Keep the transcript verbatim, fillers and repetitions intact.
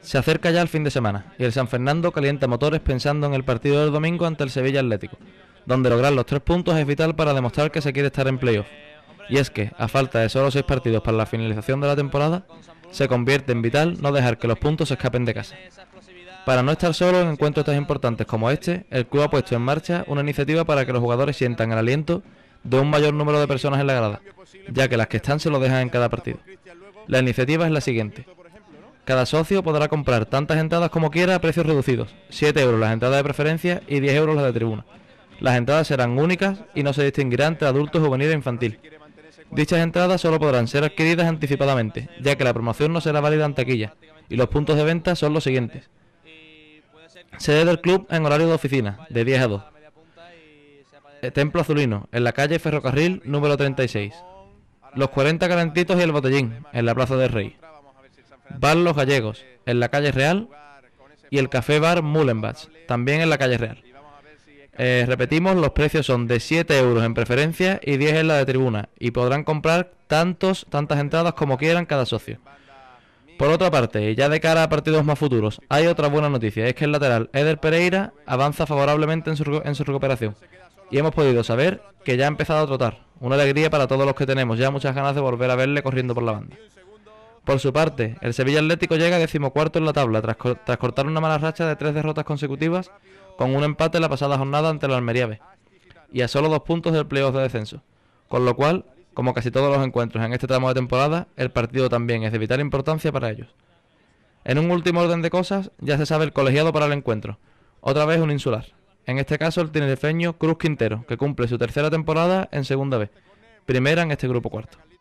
Se acerca ya el fin de semana y el San Fernando calienta motores pensando en el partido del domingo ante el Sevilla Atlético, donde lograr los tres puntos es vital para demostrar que se quiere estar en playoff. Y es que, a falta de solo seis partidos para la finalización de la temporada, se convierte en vital no dejar que los puntos se escapen de casa. Para no estar solo en encuentros tan importantes como este, el club ha puesto en marcha una iniciativa para que los jugadores sientan el aliento de un mayor número de personas en la grada, ya que las que están se lo dejan en cada partido. La iniciativa es la siguiente. Cada socio podrá comprar tantas entradas como quiera a precios reducidos, siete euros las entradas de preferencia y diez euros las de tribuna. Las entradas serán únicas y no se distinguirán entre adultos, juvenil e infantil. Dichas entradas solo podrán ser adquiridas anticipadamente, ya que la promoción no será válida en taquilla, y los puntos de venta son los siguientes. Sede del club en horario de oficina, de diez a dos. Templo Azulino, en la calle Ferrocarril número treinta y seis. Los cuarenta Calentitos y el Botellín, en la Plaza del Rey. Bar Los Gallegos, en la calle Real. Y el Café Bar Mullenbach, también en la calle Real. Eh, repetimos, los precios son de siete euros en preferencia y diez en la de tribuna, y podrán comprar tantos, tantas entradas como quieran cada socio. Por otra parte, y ya de cara a partidos más futuros, hay otra buena noticia, es que el lateral Eder Pereira avanza favorablemente en su, en su recuperación, y hemos podido saber que ya ha empezado a trotar, una alegría para todos los que tenemos ya muchas ganas de volver a verle corriendo por la banda. Por su parte, el Sevilla Atlético llega decimocuarto en la tabla, tras, tras cortar una mala racha de tres derrotas consecutivas, con un empate en la pasada jornada ante el Almería B, y a solo dos puntos del playoff de descenso, con lo cual, como casi todos los encuentros en este tramo de temporada, el partido también es de vital importancia para ellos. En un último orden de cosas, ya se sabe el colegiado para el encuentro, otra vez un insular, en este caso el tinerfeño Cruz Quintero, que cumple su tercera temporada en Segunda B, primera en este grupo cuarto.